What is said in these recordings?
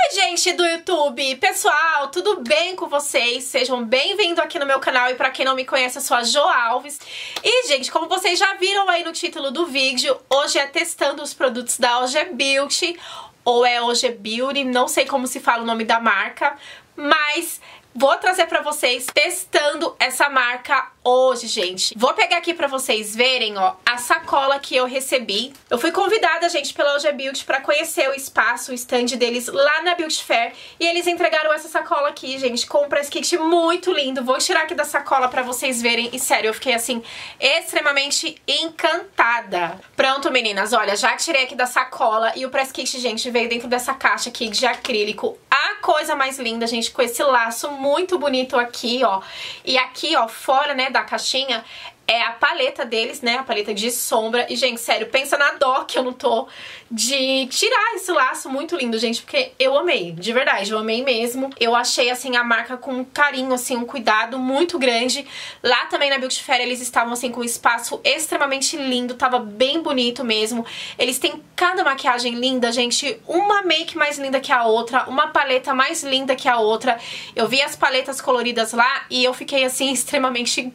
Oi, gente do YouTube! Pessoal, tudo bem com vocês? Sejam bem-vindos aqui no meu canal e pra quem não me conhece, eu sou a Jo Alves. E, gente, como vocês já viram aí no título do vídeo, hoje é testando os produtos da OG Beauty, ou é OG Beauty, não sei como se fala o nome da marca, mas vou trazer pra vocês testando essa marca hoje, gente. Vou pegar aqui pra vocês verem, ó, a sacola que eu recebi. Eu fui convidada, gente, pela OG Beauty pra conhecer o espaço, o stand deles lá na Beauty Fair. E eles entregaram essa sacola aqui, gente, com um press kit muito lindo. Vou tirar aqui da sacola pra vocês verem. E sério, eu fiquei, assim, extremamente encantada. Pronto, meninas, olha, já tirei aqui da sacola. E o press kit, gente, veio dentro dessa caixa aqui de acrílico. A coisa mais linda, gente, com esse laço muito bonito aqui, ó. E aqui, ó, fora, né, da caixinha, é a paleta deles, né, a paleta de sombra. E, gente, sério, pensa na dó que eu não tô de tirar esse laço muito lindo, gente, porque eu amei, de verdade, eu amei mesmo. Eu achei, assim, a marca com um carinho, assim, um cuidado muito grande. Lá também na Beauty Fair eles estavam, assim, com um espaço extremamente lindo, tava bem bonito mesmo. Eles têm cada maquiagem linda, gente, uma make mais linda que a outra, uma paleta mais linda que a outra. Eu vi as paletas coloridas lá e eu fiquei, assim, extremamente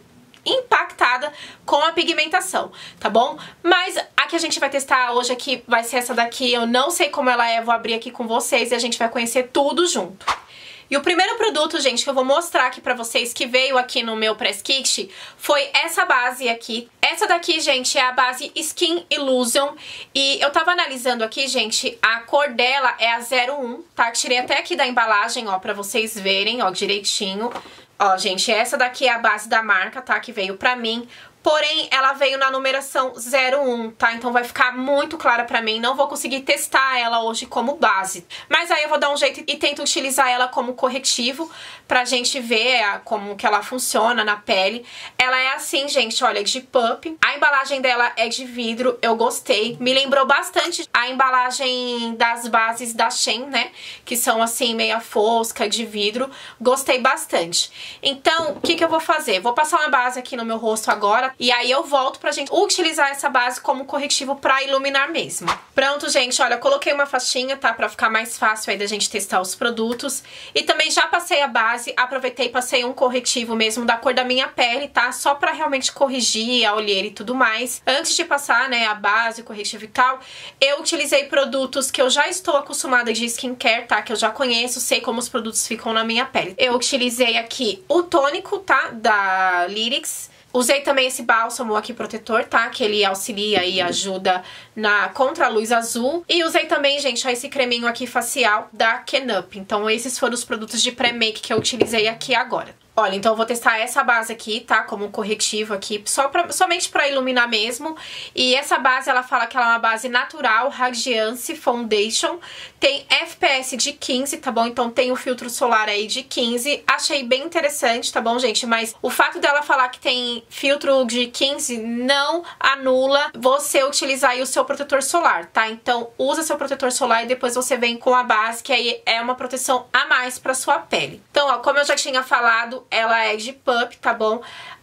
impactada com a pigmentação, tá bom? Mas a que a gente vai testar hoje aqui vai ser essa daqui. Eu não sei como ela é, vou abrir aqui com vocês e a gente vai conhecer tudo junto. E o primeiro produto, gente, que eu vou mostrar aqui pra vocês, que veio aqui no meu press kit, foi essa base aqui. Essa daqui, gente, é a base Skin Illusion. E eu tava analisando aqui, gente, a cor dela é a 01, tá? Tirei até aqui da embalagem, ó, pra vocês verem, ó, direitinho. Ó, gente, essa daqui é a base da marca, tá? Que veio pra mim. Porém, ela veio na numeração 01, tá? Então vai ficar muito clara pra mim. Não vou conseguir testar ela hoje como base. Mas aí eu vou dar um jeito e tento utilizar ela como corretivo pra gente ver como que ela funciona na pele. Ela é assim, gente, olha, de pup. A embalagem dela é de vidro, eu gostei. Me lembrou bastante a embalagem das bases da Shein, né? Que são assim, meia fosca, de vidro. Gostei bastante. Então, o que que eu vou fazer? Vou passar uma base aqui no meu rosto agora. E aí eu volto pra gente utilizar essa base como corretivo pra iluminar mesmo. Pronto, gente, olha, coloquei uma faixinha, tá? Pra ficar mais fácil aí da gente testar os produtos. E também já passei a base, aproveitei e passei um corretivo mesmo da cor da minha pele, tá? Só pra realmente corrigir a olheira e tudo mais. Antes de passar, né, a base, o corretivo e tal, eu utilizei produtos que eu já estou acostumada de skincare, tá? Que eu já conheço, sei como os produtos ficam na minha pele. Eu utilizei aqui o tônico, tá? Da Lyrics. Usei também esse bálsamo aqui protetor, tá? Que ele auxilia e ajuda contra a luz azul. E usei também, gente, ó, esse creminho aqui facial da Kenup. Então esses foram os produtos de pré-make que eu utilizei aqui agora. Olha, então eu vou testar essa base aqui, tá? Como corretivo aqui, somente pra iluminar mesmo. E essa base, ela fala que ela é uma base natural, Radiance Foundation. Tem FPS de 15, tá bom? Então tem o filtro solar aí de 15. Achei bem interessante, tá bom, gente? Mas o fato dela falar que tem filtro de 15 não anula você utilizar aí o seu protetor solar, tá? Então usa seu protetor solar e depois você vem com a base, que aí é uma proteção a mais pra sua pele. Então, ó, como eu já tinha falado, ela é de pup, tá bom?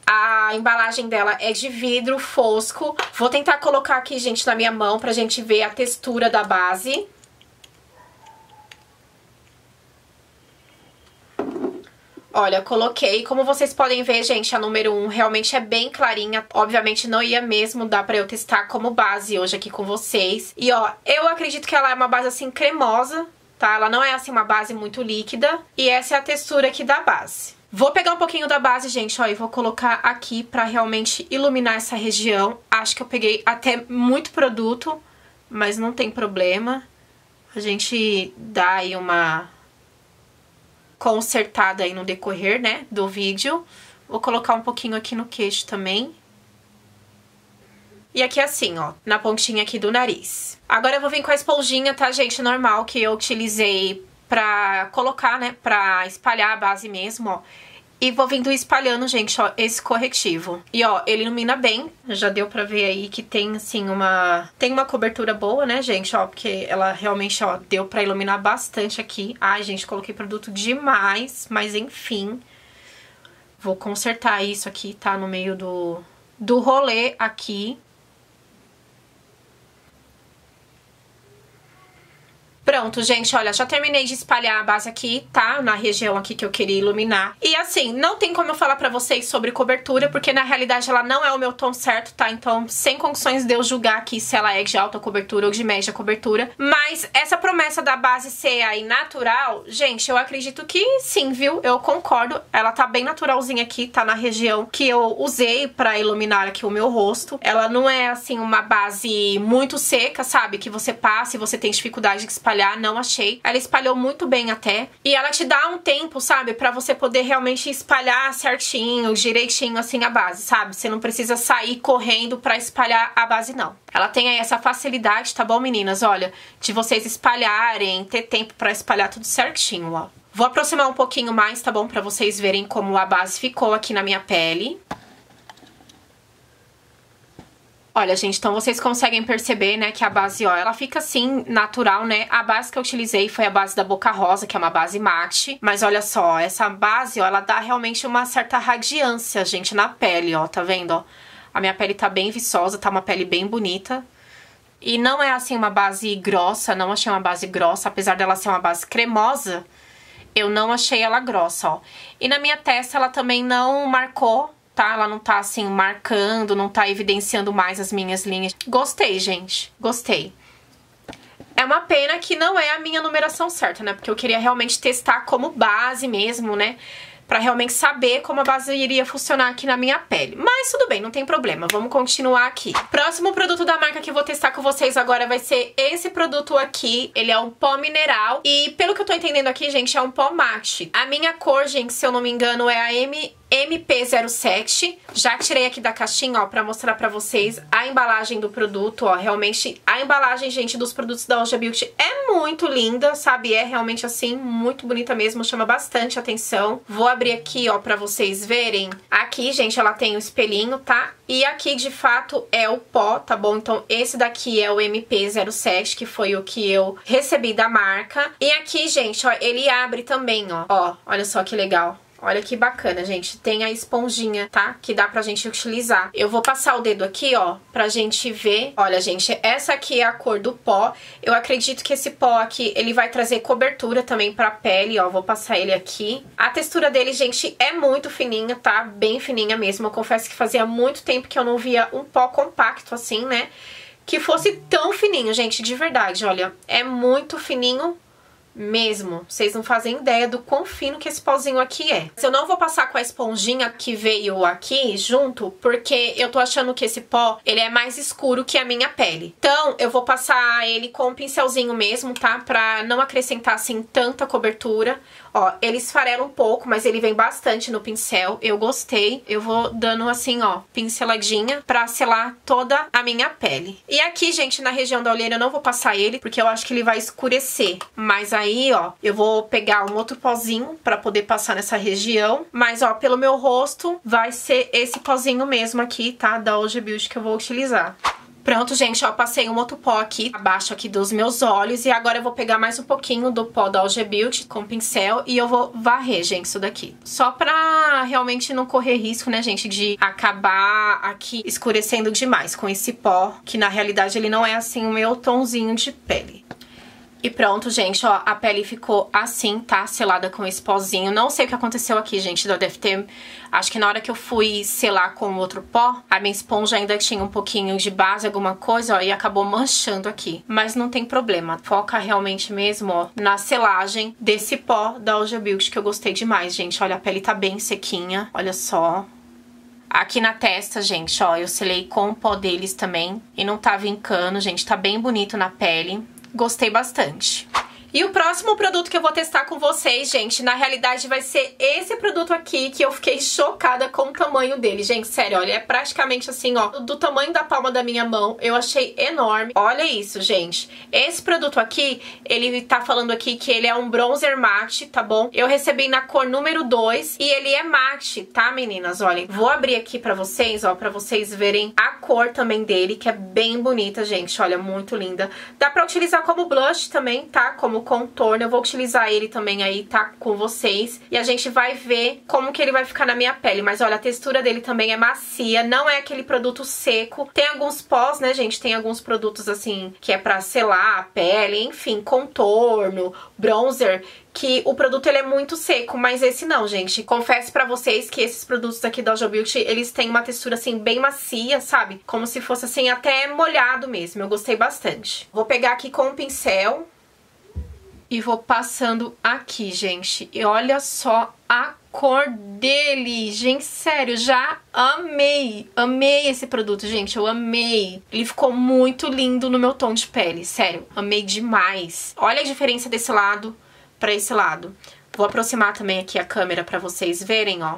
A embalagem dela é de vidro fosco. Vou tentar colocar aqui, gente, na minha mão pra gente ver a textura da base. Olha, coloquei. Como vocês podem ver, gente, a número 1 realmente é bem clarinha. Obviamente não ia mesmo dar pra eu testar como base hoje aqui com vocês. E, ó, eu acredito que ela é uma base, assim, cremosa, tá? Ela não é, assim, uma base muito líquida. E essa é a textura aqui da base. Vou pegar um pouquinho da base, gente, ó, e vou colocar aqui pra realmente iluminar essa região. Acho que eu peguei até muito produto, mas não tem problema. A gente dá aí uma consertada aí no decorrer, né, do vídeo. Vou colocar um pouquinho aqui no queixo também. E aqui assim, ó, na pontinha aqui do nariz. Agora eu vou vir com a esponjinha, tá, gente, normal, que eu utilizei pra colocar, né, pra espalhar a base mesmo, ó. E vou vindo espalhando, gente, ó, esse corretivo. E, ó, ele ilumina bem. Já deu pra ver aí que tem, assim, tem uma cobertura boa, né, gente, ó. Porque ela realmente, ó, deu pra iluminar bastante aqui. Ai, gente, coloquei produto demais, mas enfim. Vou consertar isso aqui, tá, no meio do rolê aqui. Pronto, gente, olha, já terminei de espalhar a base aqui, tá? Na região aqui que eu queria iluminar. E assim, não tem como eu falar pra vocês sobre cobertura, porque na realidade ela não é o meu tom certo, tá? Então, sem condições de eu julgar aqui se ela é de alta cobertura ou de média cobertura. Mas essa promessa da base ser aí natural, gente, eu acredito que sim, viu? Eu concordo. Ela tá bem naturalzinha aqui, tá na região que eu usei pra iluminar aqui o meu rosto. Ela não é, assim, uma base muito seca, sabe? Que você passa e você tem dificuldade de espalhar, não achei. Ela espalhou muito bem até. E ela te dá um tempo, sabe? Pra você poder realmente espalhar certinho, direitinho, assim, a base, sabe? Você não precisa sair correndo pra espalhar a base, não. Ela tem aí essa facilidade, tá bom, meninas? Olha, de vocês espalharem, ter tempo pra espalhar tudo certinho, ó. Vou aproximar um pouquinho mais, tá bom? Pra vocês verem como a base ficou aqui na minha pele. Olha, gente, então vocês conseguem perceber, né, que a base, ó, ela fica assim, natural, né? A base que eu utilizei foi a base da Boca Rosa, que é uma base mate. Mas olha só, essa base, ó, ela dá realmente uma certa radiância, gente, na pele, ó, tá vendo, ó? A minha pele tá bem viçosa, tá uma pele bem bonita. E não é, assim, uma base grossa, não achei uma base grossa, apesar dela ser uma base cremosa, eu não achei ela grossa, ó. E na minha testa ela também não marcou, tá? Ela não tá, assim, marcando, não tá evidenciando mais as minhas linhas. Gostei, gente. Gostei. É uma pena que não é a minha numeração certa, né? Porque eu queria realmente testar como base mesmo, né? Pra realmente saber como a base iria funcionar aqui na minha pele. Mas tudo bem, não tem problema. Vamos continuar aqui. Próximo produto da marca que eu vou testar com vocês agora vai ser esse produto aqui. Ele é um pó mineral. E pelo que eu tô entendendo aqui, gente, é um pó mate. A minha cor, gente, se eu não me engano, é a MP07. Já tirei aqui da caixinha, ó, pra mostrar pra vocês a embalagem do produto, ó. Realmente, a embalagem, gente, dos produtos da Ultra Beauty é muito linda, sabe? É realmente, assim, muito bonita mesmo, chama bastante atenção. Vou abrir aqui, ó, pra vocês verem. Aqui, gente, ela tem o espelhinho, tá? E aqui, de fato, é o pó, tá bom? Então, esse daqui é o MP07, que foi o que eu recebi da marca. E aqui, gente, ó, ele abre também, ó. Ó, olha só que legal. Olha que bacana, gente. Tem a esponjinha, tá? Que dá pra gente utilizar. Eu vou passar o dedo aqui, ó, pra gente ver. Olha, gente, essa aqui é a cor do pó. Eu acredito que esse pó aqui, ele vai trazer cobertura também pra pele, ó. Vou passar ele aqui. A textura dele, gente, é muito fininha, tá? Bem fininha mesmo. Eu confesso que fazia muito tempo que eu não via um pó compacto assim, né? Que fosse tão fininho, gente, de verdade, olha. É muito fininho mesmo. Vocês não fazem ideia do quão fino que esse pozinho aqui é. Eu não vou passar com a esponjinha que veio aqui junto, porque eu tô achando que esse pó, ele é mais escuro que a minha pele. Então, eu vou passar ele com um pincelzinho mesmo, tá? Pra não acrescentar, assim, tanta cobertura. Ó, ele esfarela um pouco, mas ele vem bastante no pincel. Eu gostei. Eu vou dando assim, ó, pinceladinha pra selar toda a minha pele. E aqui, gente, na região da olheira eu não vou passar ele, porque eu acho que ele vai escurecer. Mas aí, ó, eu vou pegar um outro pozinho pra poder passar nessa região. Mas, ó, pelo meu rosto vai ser esse pozinho mesmo aqui, tá? Da Ultra Beauty que eu vou utilizar. Pronto, gente, ó, passei um outro pó aqui, abaixo aqui dos meus olhos. E agora eu vou pegar mais um pouquinho do pó da Ultra Beauty com o pincel e eu vou varrer, gente, isso daqui. Só pra realmente não correr risco, né, gente, de acabar aqui escurecendo demais com esse pó, que na realidade ele não é, assim, o meu tonzinho de pele. E pronto, gente, ó, a pele ficou assim, tá? Selada com esse pozinho. Não sei o que aconteceu aqui, gente, deve ter... Acho que na hora que eu fui selar com outro pó, a minha esponja ainda tinha um pouquinho de base, alguma coisa, ó, e acabou manchando aqui. Mas não tem problema. Foca realmente mesmo, ó, na selagem desse pó da Ultra Beauty, que eu gostei demais, gente. Olha, a pele tá bem sequinha, olha só. Aqui na testa, gente, ó, eu selei com o pó deles também. E não tá vincando, gente, tá bem bonito na pele. Gostei bastante. E o próximo produto que eu vou testar com vocês, gente, na realidade vai ser esse produto aqui, que eu fiquei chocada com o tamanho dele. Gente, sério, olha, é praticamente assim, ó, do tamanho da palma da minha mão. Eu achei enorme. Olha isso, gente. Esse produto aqui, ele tá falando aqui que ele é um bronzer mate, tá bom? Eu recebi na cor número 2 e ele é mate, tá, meninas? Olhem, vou abrir aqui pra vocês, ó, pra vocês verem a cor também dele, que é bem bonita, gente. Olha, muito linda. Dá pra utilizar como blush também, tá? Como contorno. Eu vou utilizar ele também aí, tá? Com vocês. E a gente vai ver como que ele vai ficar na minha pele. Mas olha, a textura dele também é macia. Não é aquele produto seco. Tem alguns pós, né, gente? Tem alguns produtos assim que é pra selar a pele. Enfim, contorno, bronzer, que o produto ele é muito seco, mas esse não, gente. Confesso pra vocês que esses produtos aqui da Ultra Beauty, eles têm uma textura assim bem macia, sabe? Como se fosse assim até molhado mesmo. Eu gostei bastante. Vou pegar aqui com um pincel e vou passando aqui, gente. E olha só a cor dele, gente, sério, já amei. Amei esse produto, gente, eu amei. Ele ficou muito lindo no meu tom de pele, sério, amei demais. Olha a diferença desse lado pra esse lado. Vou aproximar também aqui a câmera pra vocês verem, ó.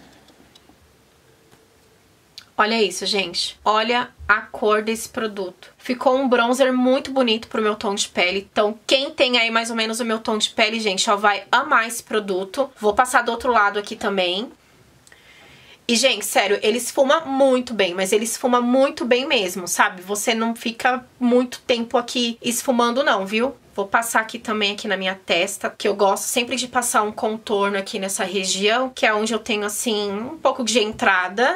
Olha isso, gente. Olha a cor desse produto. Ficou um bronzer muito bonito pro meu tom de pele. Então, quem tem aí mais ou menos o meu tom de pele, gente, ó, vai amar esse produto. Vou passar do outro lado aqui também. E, gente, sério, ele esfuma muito bem, mas ele esfuma muito bem mesmo, sabe? Você não fica muito tempo aqui esfumando não, viu? Vou passar aqui também aqui na minha testa, que eu gosto sempre de passar um contorno aqui nessa região, que é onde eu tenho, assim, um pouco de entrada.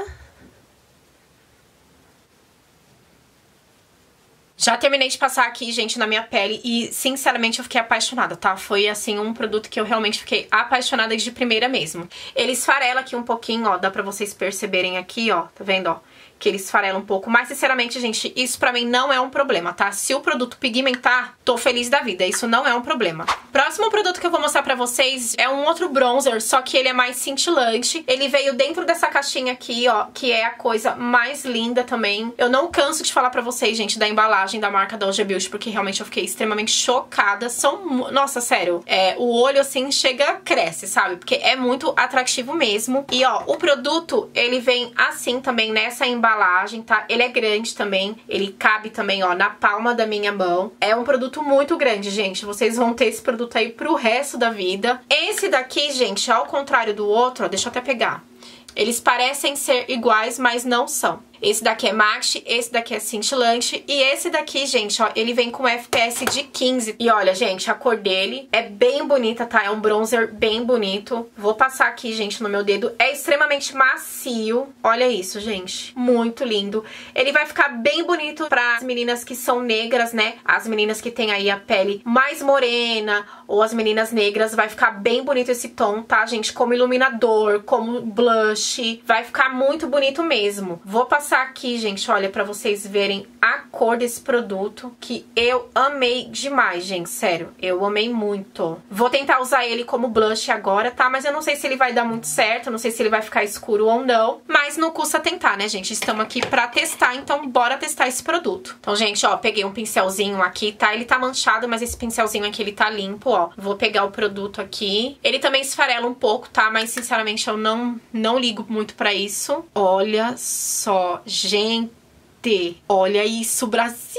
Já terminei de passar aqui, gente, na minha pele e, sinceramente, eu fiquei apaixonada, tá? Foi, assim, um produto que eu realmente fiquei apaixonada de primeira mesmo. Ele esfarela aqui um pouquinho, ó, dá pra vocês perceberem aqui, ó, tá vendo, ó? Que ele esfarela um pouco, mas sinceramente, gente, isso pra mim não é um problema, tá? Se o produto pigmentar, tô feliz da vida, isso não é um problema. Próximo produto que eu vou mostrar pra vocês é um outro bronzer, só que ele é mais cintilante. Ele veio dentro dessa caixinha aqui, ó, que é a coisa mais linda também. Eu não canso de falar pra vocês, gente, da embalagem da marca da Ultra Beauty, porque realmente eu fiquei extremamente chocada. Nossa, sério, o olho, assim, cresce, sabe? Porque é muito atrativo mesmo. E, ó, o produto, ele vem assim também, nessa embalagem, tá? Ele é grande também, ele cabe também, ó, na palma da minha mão. É um produto muito grande, gente. Vocês vão ter esse produto aí pro resto da vida. Esse daqui, gente, ao contrário do outro, ó, deixa eu até pegar. Eles parecem ser iguais, mas não são. Esse daqui é mate, esse daqui é cintilante e esse daqui, gente, ó, ele vem com FPS de 15. E olha, gente, a cor dele é bem bonita, tá? É um bronzer bem bonito. Vou passar aqui, gente, no meu dedo. É extremamente macio. Olha isso, gente. Muito lindo. Ele vai ficar bem bonito para as meninas que são negras, né? As meninas que têm aí a pele mais morena ou as meninas negras. Vai ficar bem bonito esse tom, tá, gente? Como iluminador, como blush. Vai ficar muito bonito mesmo. Vou passar aqui, gente, olha, pra vocês verem a cor desse produto, que eu amei demais, gente, sério, eu amei muito. Vou tentar usar ele como blush agora, tá? Mas eu não sei se ele vai dar muito certo, não sei se ele vai ficar escuro ou não, mas não custa tentar, né, gente? Estamos aqui pra testar, então bora testar esse produto. Então, gente, ó, peguei um pincelzinho aqui, tá? Ele tá manchado, mas esse pincelzinho aqui, ele tá limpo, ó. Vou pegar o produto aqui. Ele também esfarela um pouco, tá? Mas, sinceramente, eu não ligo muito pra isso. Olha só, gente, olha isso, Brasil!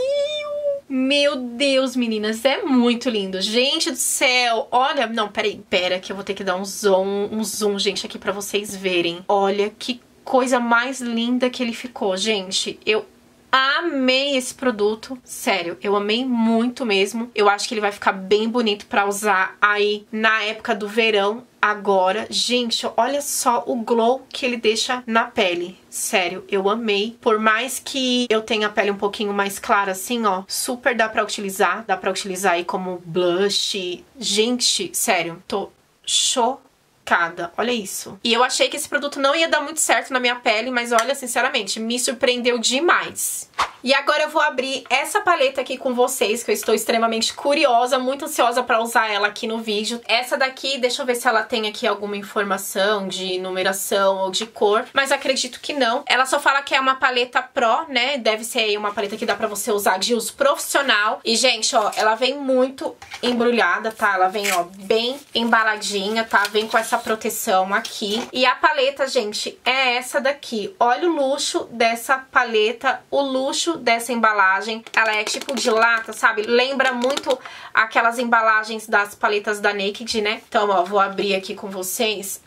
Meu Deus, meninas, é muito lindo. Gente do céu, olha... Não, pera que eu vou ter que dar um zoom, gente, aqui pra vocês verem. Olha que coisa mais linda que ele ficou, gente. Eu amei esse produto, sério, eu amei muito mesmo. Eu acho que ele vai ficar bem bonito pra usar aí na época do verão agora. Gente, olha só o glow que ele deixa na pele. Sério, eu amei. Por mais que eu tenha a pele um pouquinho mais clara assim, ó, super dá pra utilizar. Dá pra utilizar aí como blush. Gente, sério, tô chocada. Olha isso. E eu achei que esse produto não ia dar muito certo na minha pele, mas olha, sinceramente, me surpreendeu demais. E agora eu vou abrir essa paleta aqui com vocês, que eu estou extremamente curiosa, muito ansiosa pra usar ela aqui no vídeo. Essa daqui, deixa eu ver se ela tem aqui alguma informação de numeração ou de cor, mas acredito que não. Ela só fala que é uma paleta Pro, né? Deve ser aí uma paleta que dá pra você usar de uso profissional. E, gente, ó, ela vem muito embrulhada, tá? Ela vem, ó, bem embaladinha, tá? Vem com essa proteção aqui. E a paleta, gente, é essa daqui. Olha o luxo dessa paleta, o luxo dessa embalagem. Ela é tipo de lata, sabe? Lembra muito aquelas embalagens das paletas da Naked, né? Então, ó, vou abrir aqui com vocês.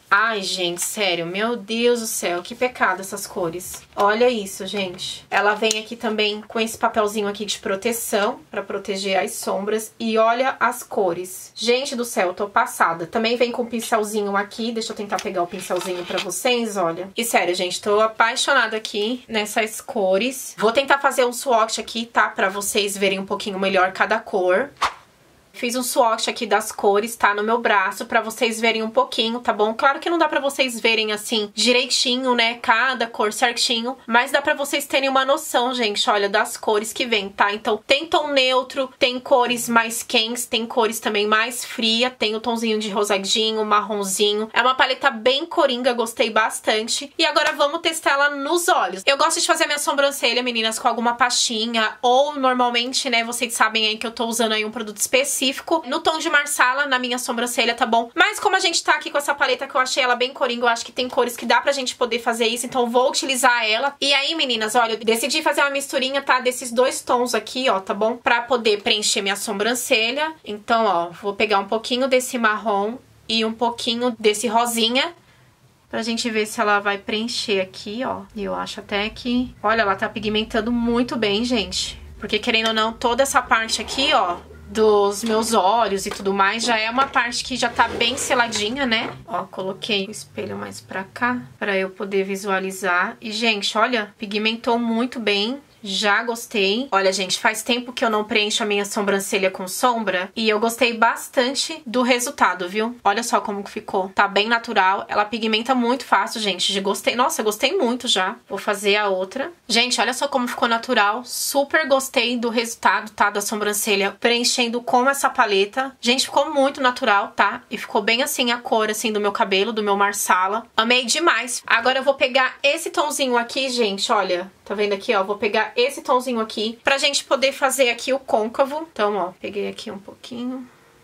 Ai, gente, sério, meu Deus do céu, que pecado essas cores. Olha isso, gente. Ela vem aqui também com esse papelzinho aqui de proteção, pra proteger as sombras. E olha as cores. Gente do céu, eu tô passada. Também vem com um pincelzinho aqui, deixa eu tentar pegar o pincelzinho pra vocês, olha. E sério, gente, tô apaixonada aqui nessas cores. Vou tentar fazer um swatch aqui, tá? Pra vocês verem um pouquinho melhor cada cor. Fiz um swatch aqui das cores, tá? No meu braço, pra vocês verem um pouquinho, tá bom? Claro que não dá pra vocês verem, assim, direitinho, né? Cada cor certinho. Mas dá pra vocês terem uma noção, gente, olha, das cores que vem, tá? Então, tem tom neutro, tem cores mais quentes, tem cores também mais fria. Tem o tomzinho de rosadinho, marronzinho. É uma paleta bem coringa, gostei bastante. E agora vamos testar ela nos olhos. Eu gosto de fazer a minha sobrancelha, meninas, com alguma pastinha. Ou, normalmente, né, vocês sabem aí que eu tô usando aí um produto específico no tom de marsala na minha sobrancelha, tá bom? Mas como a gente tá aqui com essa paleta que eu achei ela bem coringa, eu acho que tem cores que dá pra gente poder fazer isso, então vou utilizar ela. E aí, meninas, olha, eu decidi fazer uma misturinha, tá? Desses dois tons aqui, ó, tá bom? Pra poder preencher minha sobrancelha. Então, ó, vou pegar um pouquinho desse marrom e um pouquinho desse rosinha, pra gente ver se ela vai preencher aqui, ó. E eu acho até que... Olha, ela tá pigmentando muito bem, gente. Porque, querendo ou não, toda essa parte aqui, ó, dos meus olhos e tudo mais, já é uma parte que já tá bem seladinha, né? Ó, coloquei o espelho mais pra cá, pra eu poder visualizar. E, gente, olha, pigmentou muito bem. Já gostei. Olha, gente, faz tempo que eu não preencho a minha sobrancelha com sombra e eu gostei bastante do resultado, viu? Olha só como que ficou. Tá bem natural. Ela pigmenta muito fácil, gente. Gostei. Nossa, gostei muito já. Vou fazer a outra. Gente, olha só como ficou natural. Super gostei do resultado, tá? Da sobrancelha preenchendo com essa paleta. Gente, ficou muito natural, tá? E ficou bem assim a cor, assim, do meu cabelo, do meu marsala. Amei demais. Agora eu vou pegar esse tomzinho aqui, gente, olha. Tá vendo aqui, ó? Vou pegar esse tomzinho aqui pra gente poder fazer aqui o côncavo. Então, ó, peguei aqui um pouquinho.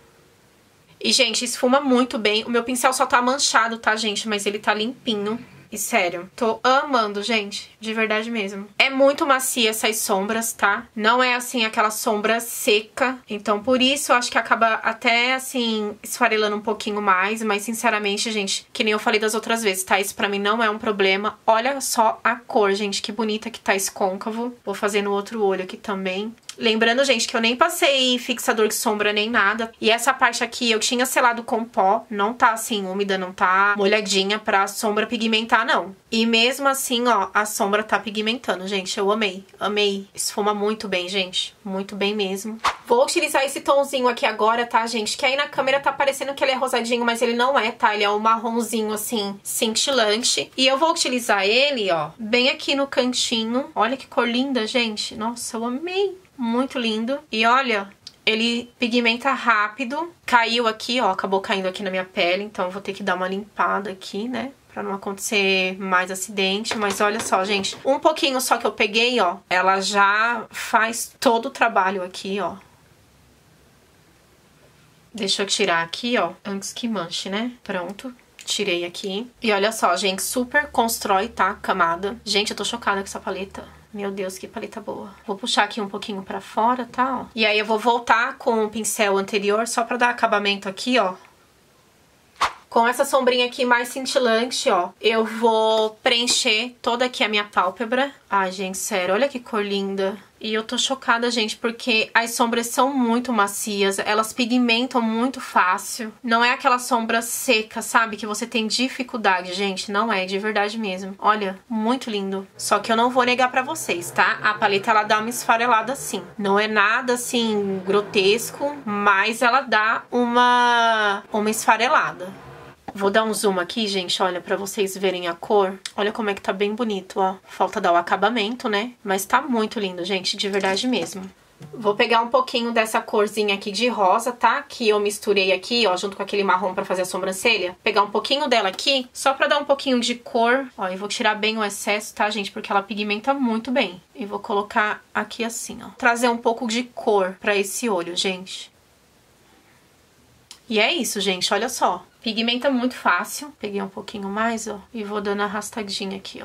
E, gente, esfuma muito bem. O meu pincel só tá manchado, tá, gente? Mas ele tá limpinho. E sério, tô amando, gente, de verdade mesmo. É muito macia essas sombras, tá? Não é, assim, aquela sombra seca. Então, por isso, eu acho que acaba até, assim, esfarelando um pouquinho mais. Mas, sinceramente, gente, que nem eu falei das outras vezes, tá? Isso pra mim não é um problema. Olha só a cor, gente, que bonita que tá esse côncavo. Vou fazer no outro olho aqui também. Lembrando, gente, que eu nem passei fixador de sombra nem nada. E essa parte aqui eu tinha selado com pó. Não tá, assim, úmida, não tá molhadinha pra sombra pigmentar, não. E mesmo assim, ó, a sombra tá pigmentando, gente. Eu amei, amei. Esfuma muito bem, gente. Muito bem mesmo. Vou utilizar esse tomzinho aqui agora, tá, gente? Que aí na câmera tá parecendo que ele é rosadinho, mas ele não é, tá? Ele é um marronzinho, assim, cintilante. E eu vou utilizar ele, ó, bem aqui no cantinho. Olha que cor linda, gente. Nossa, eu amei. Muito lindo. E olha, ele pigmenta rápido. Caiu aqui, ó, acabou caindo aqui na minha pele. Então eu vou ter que dar uma limpada aqui, né? Pra não acontecer mais acidente. Mas olha só, gente. Um pouquinho só que eu peguei, ó. Ela já faz todo o trabalho aqui, ó. Deixa eu tirar aqui, ó. Antes que manche, né? Pronto. Tirei aqui. E olha só, gente. Super constrói, tá? Camada. Gente, eu tô chocada com essa paleta. Meu Deus, que paleta boa. Vou puxar aqui um pouquinho pra fora, tá? Ó. E aí eu vou voltar com o pincel anterior só pra dar acabamento aqui, ó. Com essa sombrinha aqui mais cintilante, ó, eu vou preencher toda aqui a minha pálpebra. Ai, gente, sério, olha que cor linda. E eu tô chocada, gente, porque as sombras são muito macias, elas pigmentam muito fácil. Não é aquela sombra seca, sabe? Que você tem dificuldade, gente. Não é, de verdade mesmo. Olha, muito lindo. Só que eu não vou negar pra vocês, tá? A paleta, ela dá uma esfarelada assim. Não é nada, assim, grotesco, mas ela dá uma esfarelada. Vou dar um zoom aqui, gente, olha, pra vocês verem a cor. Olha como é que tá bem bonito, ó. Falta dar o acabamento, né? Mas tá muito lindo, gente, de verdade mesmo. Vou pegar um pouquinho dessa corzinha aqui de rosa, tá? Que eu misturei aqui, ó, junto com aquele marrom pra fazer a sobrancelha. Pegar um pouquinho dela aqui, só pra dar um pouquinho de cor. Ó, e vou tirar bem o excesso, tá, gente? Porque ela pigmenta muito bem. E vou colocar aqui assim, ó. Trazer um pouco de cor pra esse olho, gente. E é isso, gente, olha só. Pigmenta muito fácil. Peguei um pouquinho mais, ó, e vou dando arrastadinha aqui, ó.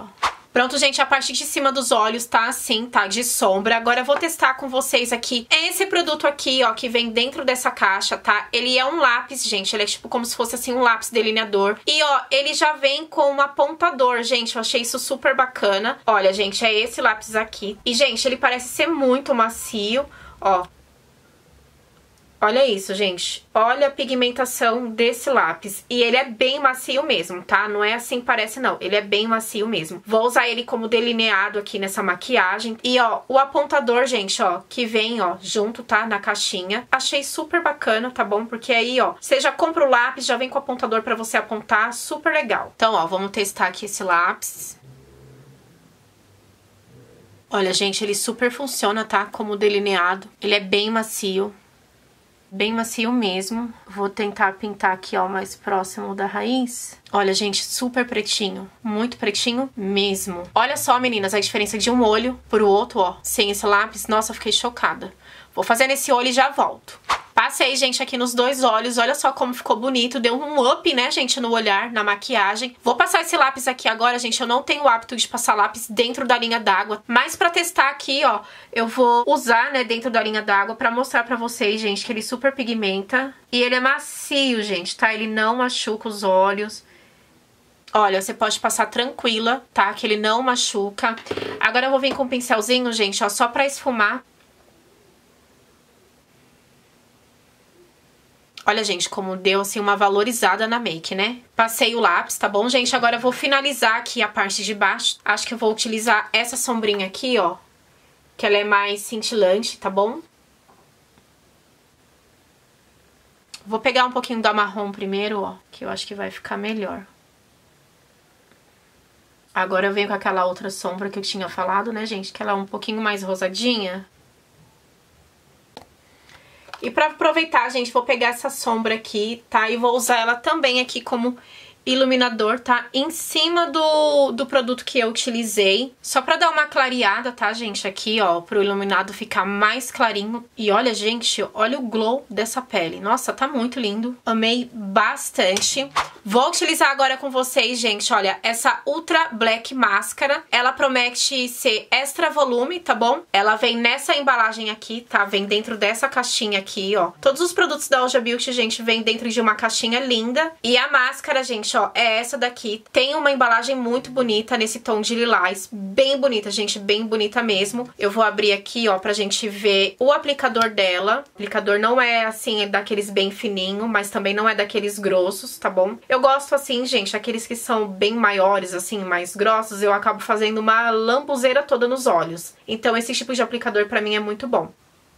Pronto, gente, a parte de cima dos olhos tá assim, tá? De sombra. Agora eu vou testar com vocês aqui esse produto aqui, ó, que vem dentro dessa caixa, tá? Ele é um lápis, gente. Ele é tipo como se fosse assim um lápis delineador. E, ó, ele já vem com um apontador, gente. Eu achei isso super bacana. Olha, gente, é esse lápis aqui. E, gente, ele parece ser muito macio, ó. Olha isso, gente. Olha a pigmentação desse lápis. E ele é bem macio mesmo, tá? Não é assim que parece, não. Ele é bem macio mesmo. Vou usar ele como delineado aqui nessa maquiagem. E, ó, o apontador, gente, ó, que vem, ó, junto, tá? Na caixinha. Achei super bacana, tá bom? Porque aí, ó, você já compra o lápis, já vem com o apontador pra você apontar. Super legal. Então, ó, vamos testar aqui esse lápis. Olha, gente, ele super funciona, tá? Como delineado. Ele é bem macio. Bem macio mesmo. Vou tentar pintar aqui, ó, mais próximo da raiz. Olha, gente, super pretinho. Muito pretinho mesmo. Olha só, meninas, a diferença de um olho pro outro, ó. Sem esse lápis. Nossa, eu fiquei chocada. Vou fazer nesse olho e já volto. Passei, gente, aqui nos dois olhos. Olha só como ficou bonito. Deu um up, né, gente, no olhar, na maquiagem. Vou passar esse lápis aqui agora, gente. Eu não tenho o hábito de passar lápis dentro da linha d'água. Mas pra testar aqui, ó, eu vou usar, né, dentro da linha d'água pra mostrar pra vocês, gente, que ele super pigmenta. E ele é macio, gente, tá? Ele não machuca os olhos. Olha, você pode passar tranquila, tá? Que ele não machuca. Agora eu vou vir com um pincelzinho, gente, ó, só pra esfumar. Olha, gente, como deu, assim, uma valorizada na make, né? Passei o lápis, tá bom, gente? Agora eu vou finalizar aqui a parte de baixo. Acho que eu vou utilizar essa sombrinha aqui, ó. Que ela é mais cintilante, tá bom? Vou pegar um pouquinho da marrom primeiro, ó. Que eu acho que vai ficar melhor. Agora eu venho com aquela outra sombra que eu tinha falado, né, gente? Que ela é um pouquinho mais rosadinha. E pra aproveitar, gente, vou pegar essa sombra aqui, tá? E vou usar ela também aqui como iluminador, tá? Em cima do produto que eu utilizei. Só pra dar uma clareada, tá, gente? Aqui, ó, pro iluminado ficar mais clarinho. E olha, gente, olha o glow dessa pele. Nossa, tá muito lindo. Amei bastante. Vou utilizar agora com vocês, gente, olha, essa Ultra Black Máscara. Ela promete ser extra volume, tá bom? Ela vem nessa embalagem aqui, tá? Vem dentro dessa caixinha aqui, ó. Todos os produtos da Ultra Beauty, gente, vem dentro de uma caixinha linda. E a máscara, gente, ó, é essa daqui. Tem uma embalagem muito bonita nesse tom de lilás. Bem bonita, gente, bem bonita mesmo. Eu vou abrir aqui, ó, pra gente ver o aplicador dela. O aplicador não é, assim, daqueles bem fininho, mas também não é daqueles grossos, tá bom? Eu gosto, assim, gente, aqueles que são bem maiores, assim, mais grossos, eu acabo fazendo uma lambuzeira toda nos olhos. Então, esse tipo de aplicador pra mim é muito bom.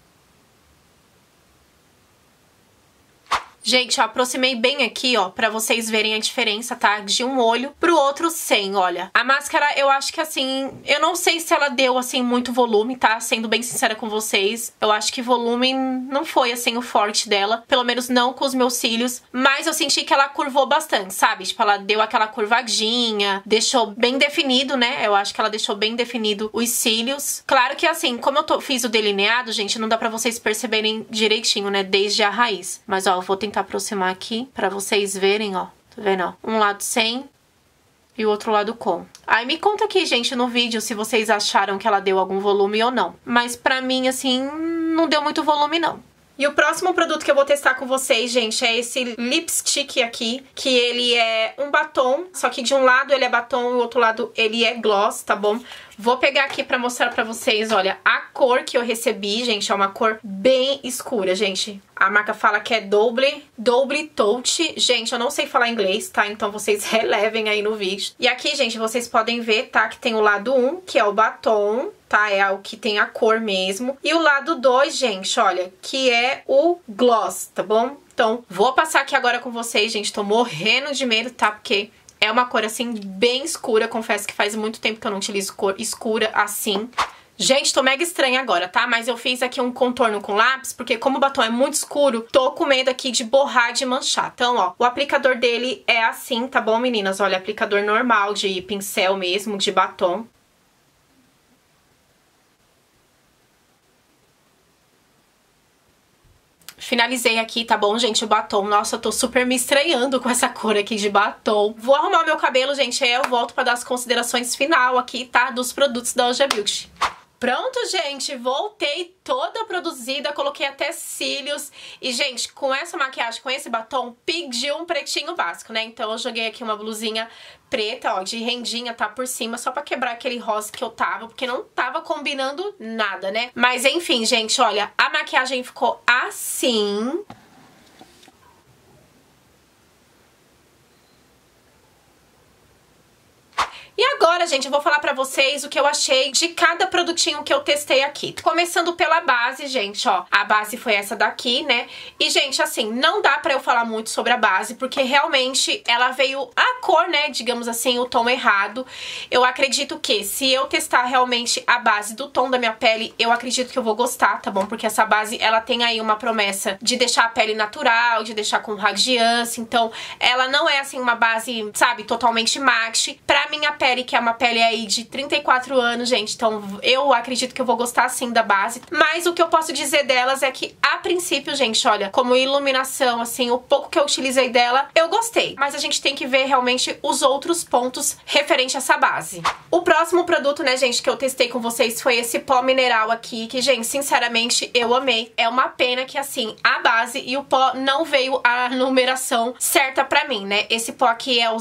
Gente, eu aproximei bem aqui, ó, pra vocês verem a diferença, tá? De um olho pro outro sem, olha. A máscara, eu acho que, assim, eu não sei se ela deu, assim, muito volume, tá? Sendo bem sincera com vocês, eu acho que volume não foi, assim, o forte dela. Pelo menos não com os meus cílios. Mas eu senti que ela curvou bastante, sabe? Tipo, ela deu aquela curvadinha, deixou bem definido, né? Eu acho que ela deixou bem definido os cílios. Claro que, assim, como eu fiz o delineado, gente, não dá pra vocês perceberem direitinho, né? Desde a raiz. Mas, ó, eu vou tentar aproximar aqui pra vocês verem, ó. Tá vendo, ó? Um lado sem e o outro lado com. Aí me conta aqui, gente, no vídeo se vocês acharam que ela deu algum volume ou não. Mas pra mim, assim, não deu muito volume, não. E o próximo produto que eu vou testar com vocês, gente, é esse lipstick aqui, que ele é um batom, só que de um lado ele é batom e do outro lado ele é gloss, tá bom? Vou pegar aqui pra mostrar pra vocês, olha, a cor que eu recebi, gente, é uma cor bem escura, gente. A marca fala que é Double Touch. Gente, eu não sei falar inglês, tá? Então vocês relevem aí no vídeo. E aqui, gente, vocês podem ver, tá? Que tem o lado 1, que é o batom, tá? É o que tem a cor mesmo. E o lado 2, gente, olha, que é o gloss, tá bom? Então, vou passar aqui agora com vocês, gente. Tô morrendo de medo, tá? Porque é uma cor, assim, bem escura. Confesso que faz muito tempo que eu não utilizo cor escura assim. Gente, tô mega estranha agora, tá? Mas eu fiz aqui um contorno com lápis, porque como o batom é muito escuro, tô com medo aqui de borrar e de manchar. Então, ó, o aplicador dele é assim, tá bom, meninas? Olha, aplicador normal de pincel mesmo, de batom. finalizei aqui, tá bom, gente, o batom. Nossa, eu tô super me estranhando com essa cor aqui de batom. Vou arrumar o meu cabelo, gente, aí eu volto pra dar as considerações final aqui, tá, dos produtos da Hoje é Beauty. Pronto, gente, voltei toda produzida, coloquei até cílios. E, gente, com essa maquiagem, com esse batom, pedi um pretinho básico, né? Então eu joguei aqui uma blusinha preta, ó, de rendinha, tá, por cima, só pra quebrar aquele rosa que eu tava, porque não tava combinando nada, né? Mas, enfim, gente, olha, a maquiagem ficou assim. E agora, gente, eu vou falar pra vocês o que eu achei de cada produtinho que eu testei aqui. Começando pela base, gente, ó. A base foi essa daqui, né? E, gente, assim, não dá pra eu falar muito sobre a base, porque realmente ela veio a cor, né, digamos assim, o tom errado. Eu acredito que se eu testar realmente a base do tom da minha pele, eu acredito que eu vou gostar, tá bom? Porque essa base, ela tem aí uma promessa de deixar a pele natural, de deixar com radiância. Então, ela não é, assim, uma base, sabe, totalmente mate. Pra minha pele, que é uma pele aí de 34 anos, gente, então eu acredito que eu vou gostar sim da base. Mas o que eu posso dizer delas é que, a princípio, gente, olha, como iluminação, assim, o pouco que eu utilizei dela, eu gostei. Mas a gente tem que ver realmente os outros pontos referente a essa base. O próximo produto, né, gente, que eu testei com vocês foi esse pó mineral aqui, que, gente, sinceramente, eu amei. É uma pena que, assim, a base e o pó não veio a numeração certa pra mim, né? Esse pó aqui é o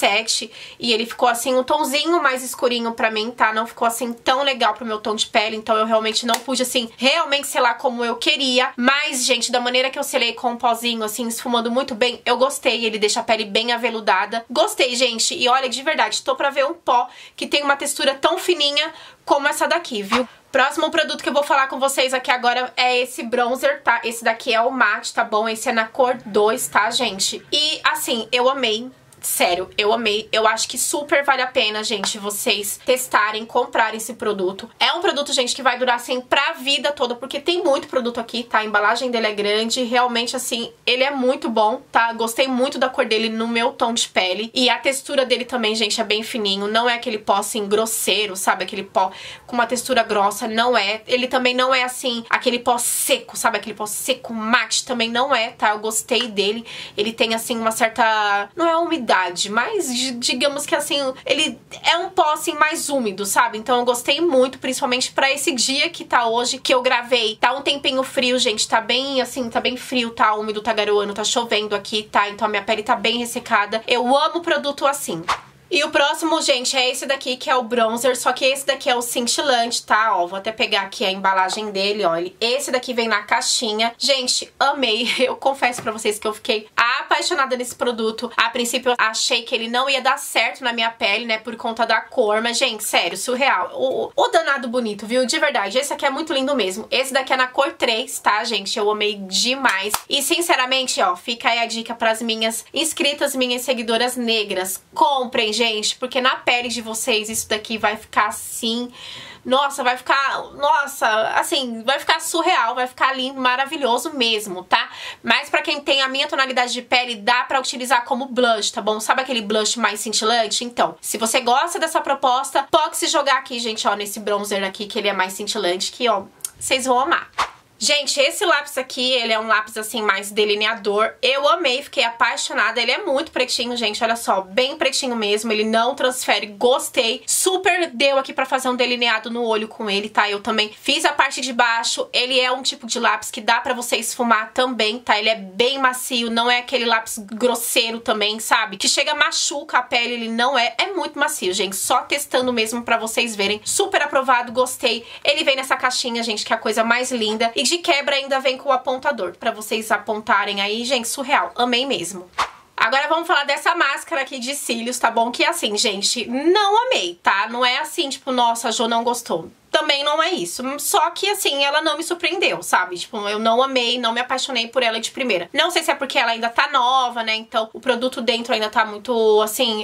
07 e ele ficou, assim, um tomzinho mais escurinho pra mim, tá? Não ficou, assim, tão legal pro meu tom de pele, então eu realmente não pude, assim, realmente selar como eu queria. Mas, gente, da maneira que eu selei com o pozinho, assim, esfumando muito bem, eu gostei. Ele deixa a pele bem aveludada. Gostei, gente. E olha, de verdade, tô pra ver um pó que tem uma textura tão fininha como essa daqui, viu? Próximo produto que eu vou falar com vocês aqui agora é esse bronzer, tá? Esse daqui é o matte, tá bom? Esse é na cor 2, tá, gente? E, assim, eu amei. Sério, eu amei. Eu acho que super vale a pena, gente, vocês testarem, comprarem esse produto. É um produto, gente, que vai durar, assim, pra vida toda, porque tem muito produto aqui, tá? A embalagem dele é grande, realmente, assim, ele é muito bom, tá? Gostei muito da cor dele no meu tom de pele. E a textura dele também, gente, é bem fininho. Não é aquele pó, assim, grosseiro, sabe? Aquele pó com uma textura grossa, não é. Ele também não é, assim, aquele pó seco, sabe? Aquele pó seco mate, também não é, tá? Eu gostei dele. Ele tem, assim, uma certa... Não é umidade, mas digamos que assim, ele é um pó assim mais úmido, sabe? Então eu gostei muito, principalmente pra esse dia que tá hoje, que eu gravei. Tá um tempinho frio, gente, tá bem assim, tá bem frio, tá úmido, tá garoando, tá chovendo aqui, tá? Então a minha pele tá bem ressecada. Eu amo produto assim. E o próximo, gente, é esse daqui, que é o bronzer, só que esse daqui é o cintilante, tá? Ó, vou até pegar aqui a embalagem dele, ó. Esse daqui vem na caixinha. Gente, amei. Eu confesso pra vocês que eu fiquei apaixonada nesse produto. A princípio, eu achei que ele não ia dar certo na minha pele, né, por conta da cor. Mas, gente, sério, surreal. O danado bonito, viu? De verdade. Esse aqui é muito lindo mesmo. Esse daqui é na cor 3, tá, gente? Eu amei demais. E, sinceramente, ó, fica aí a dica pras minhas inscritas, minhas seguidoras negras. Comprem, gente, porque na pele de vocês isso daqui vai ficar assim, nossa, vai ficar, nossa, assim, vai ficar surreal, vai ficar lindo, maravilhoso mesmo, tá? Mas pra quem tem a minha tonalidade de pele, dá pra utilizar como blush, tá bom? Sabe aquele blush mais cintilante? Então, se você gosta dessa proposta, pode se jogar aqui, gente, ó, nesse bronzer aqui, que ele é mais cintilante, que, ó, vocês vão amar. Gente, esse lápis aqui, ele é um lápis, assim, mais delineador. Eu amei, fiquei apaixonada. Ele é muito pretinho, gente, olha só, bem pretinho mesmo. Ele não transfere, gostei. Super deu aqui pra fazer um delineado no olho com ele, tá? Eu também fiz a parte de baixo. Ele é um tipo de lápis que dá pra você esfumar também, tá? Ele é bem macio, não é aquele lápis grosseiro também, sabe? Que chega, machuca a pele, ele não é. É muito macio, gente. Só testando mesmo pra vocês verem. Super aprovado, gostei. Ele vem nessa caixinha, gente, que é a coisa mais linda. E de quebra ainda vem com o apontador, pra vocês apontarem aí. Gente, surreal. Amei mesmo. Agora vamos falar dessa máscara aqui de cílios, tá bom? Que assim, gente, não amei, tá? Não é assim, tipo, nossa, a Jo não gostou. Também não é isso. Só que, assim, ela não me surpreendeu, sabe? Tipo, eu não amei, não me apaixonei por ela de primeira. Não sei se é porque ela ainda tá nova, né? Então, o produto dentro ainda tá muito, assim... É novo,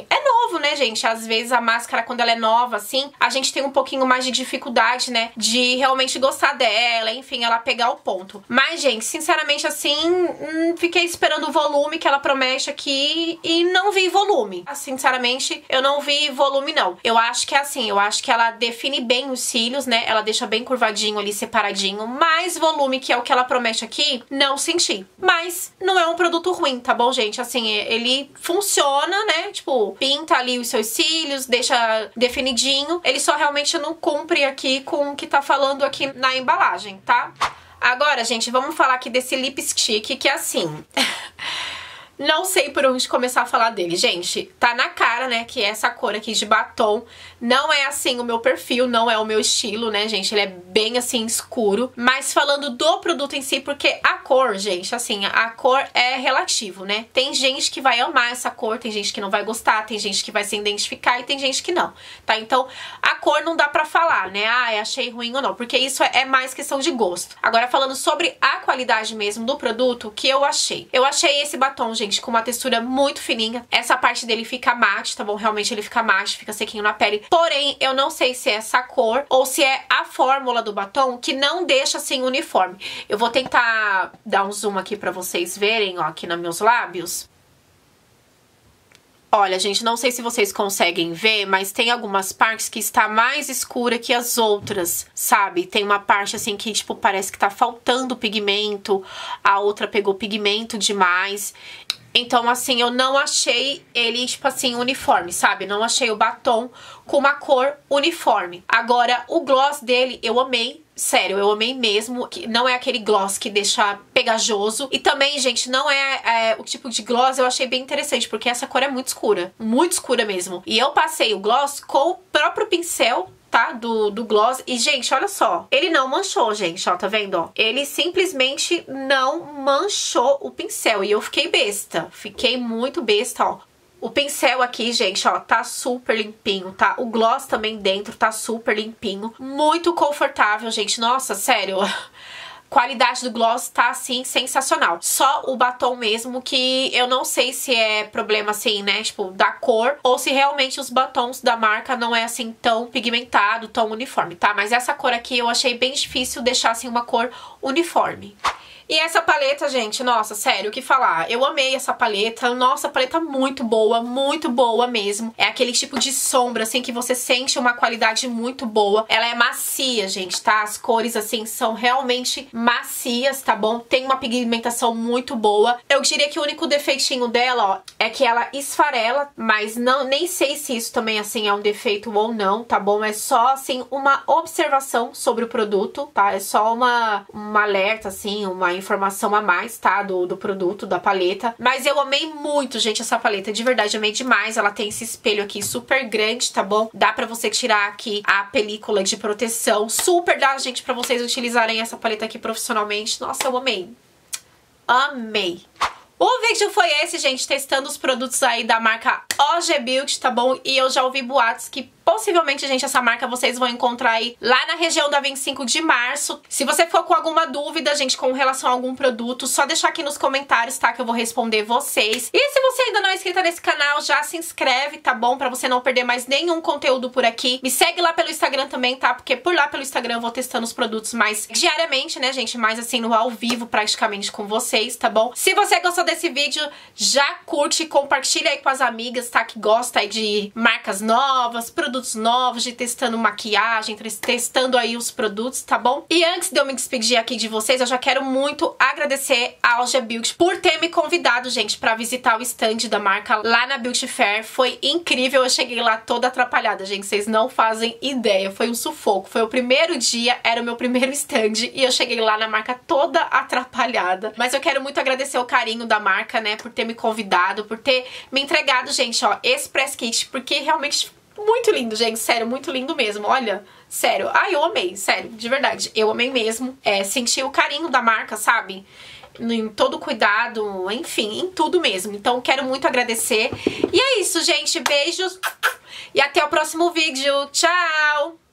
novo, né, gente? Às vezes a máscara, quando ela é nova, assim, a gente tem um pouquinho mais de dificuldade, né, de realmente gostar dela, enfim, ela pegar o ponto. Mas, gente, sinceramente, assim, fiquei esperando o volume que ela promete aqui e não vi volume. Sinceramente, eu não vi volume, não. Eu acho que é assim, eu acho que ela define bem os cílios, né, ela deixa bem curvadinho ali, separadinho, mas volume, que é o que ela promete aqui, não senti. Mas não é um produto ruim, tá bom, gente? Assim, ele funciona, né, tipo, pinta ali os seus cílios, deixa definidinho, ele só realmente não cumpre aqui com o que tá falando aqui na embalagem, tá? Agora, gente, vamos falar aqui desse lipstick, que é assim... Não sei por onde começar a falar dele. Gente, tá na cara, né, que essa cor aqui de batom não é, assim, o meu perfil, não é o meu estilo, né, gente? Ele é bem, assim, escuro. Mas falando do produto em si, porque a cor, gente, assim, a cor é relativo, né? Tem gente que vai amar essa cor, tem gente que não vai gostar, tem gente que vai se identificar e tem gente que não, tá? Então, a cor não dá pra falar, né? Ah, achei ruim ou não, porque isso é mais questão de gosto. Agora, falando sobre a qualidade mesmo do produto, o que eu achei? Eu achei esse batom, gente, com uma textura muito fininha. Essa parte dele fica mate, tá bom? Realmente ele fica mate, fica sequinho na pele. Porém, eu não sei se é essa cor ou se é a fórmula do batom que não deixa assim uniforme. Eu vou tentar dar um zoom aqui pra vocês verem, ó, aqui nos meus lábios. Olha, gente, não sei se vocês conseguem ver, mas tem algumas partes que está mais escura que as outras, sabe? Tem uma parte, assim, que, tipo, parece que tá faltando pigmento, a outra pegou pigmento demais. Então, assim, eu não achei ele, tipo assim, uniforme, sabe? Não achei o batom com uma cor uniforme. Agora, o gloss dele, eu amei. Sério, eu amei mesmo. Não é aquele gloss que deixa pegajoso. E também, gente, não é o tipo de gloss, eu achei bem interessante, porque essa cor é muito escura mesmo. E eu passei o gloss com o próprio pincel, tá? Do gloss. E, gente, olha só. Ele não manchou, gente, ó, tá vendo, ó? Ele simplesmente não manchou o pincel. E eu fiquei besta. Fiquei muito besta, ó. O pincel aqui, gente, ó, tá super limpinho, tá? O gloss também dentro tá super limpinho. Muito confortável, gente. Nossa, sério. Qualidade do gloss tá, assim, sensacional. Só o batom mesmo, que eu não sei se é problema, assim, né, tipo, da cor, ou se realmente os batons da marca não é, assim, tão pigmentado, tão uniforme, tá? Mas essa cor aqui eu achei bem difícil deixar, assim, uma cor uniforme. E essa paleta, gente, nossa, sério, o que falar? Eu amei essa paleta, nossa, paleta muito boa mesmo. É aquele tipo de sombra, assim, que você sente uma qualidade muito boa. Ela é macia, gente, tá? As cores, assim, são realmente macias, tá bom? Tem uma pigmentação muito boa. Eu diria que o único defeitinho dela, ó, é que ela esfarela, mas nem sei se isso também, assim, é um defeito ou não, tá bom? É só, assim, uma observação sobre o produto, tá? É só uma alerta, assim, uma informação a mais, tá? Do produto, da paleta. Mas eu amei muito, gente, essa paleta. De verdade, amei demais. Ela tem esse espelho aqui super grande, tá bom? Dá pra você tirar aqui a película de proteção. Super dá, gente, pra vocês utilizarem essa paleta aqui profissionalmente. Nossa, eu amei. Amei. O vídeo foi esse, gente, testando os produtos aí da marca OG Beauty, tá bom? E eu já ouvi boatos que possivelmente, gente, essa marca vocês vão encontrar aí lá na região da 25 de março. Se você for com alguma dúvida, gente, com relação a algum produto, só deixar aqui nos comentários, tá? Que eu vou responder vocês. E se você ainda não é inscrita nesse canal, já se inscreve, tá bom? Pra você não perder mais nenhum conteúdo por aqui. Me segue lá pelo Instagram também, tá? Porque por lá pelo Instagram eu vou testando os produtos mais diariamente, né, gente? Mais assim, no ao vivo, praticamente, com vocês, tá bom? Se você gostou desse vídeo, já curte e compartilha aí com as amigas, tá? Que gosta aí de marcas novas, produtos novos, de testando maquiagem, testando aí os produtos, tá bom? E antes de eu me despedir aqui de vocês, eu já quero muito agradecer a OG Beauty por ter me convidado, gente, pra visitar o stand da marca lá na Beauty Fair. Foi incrível, eu cheguei lá toda atrapalhada, gente, vocês não fazem ideia, foi um sufoco. Foi o primeiro dia, era o meu primeiro stand e eu cheguei lá na marca toda atrapalhada. Mas eu quero muito agradecer o carinho da marca, né, por ter me convidado, por ter me entregado, gente, ó, esse press kit, porque realmente muito lindo, gente, sério, muito lindo mesmo, olha, sério, ai, eu amei, sério, de verdade, eu amei mesmo, senti o carinho da marca, sabe, em todo cuidado, enfim, em tudo mesmo, então quero muito agradecer, e é isso, gente, beijos, e até o próximo vídeo, tchau!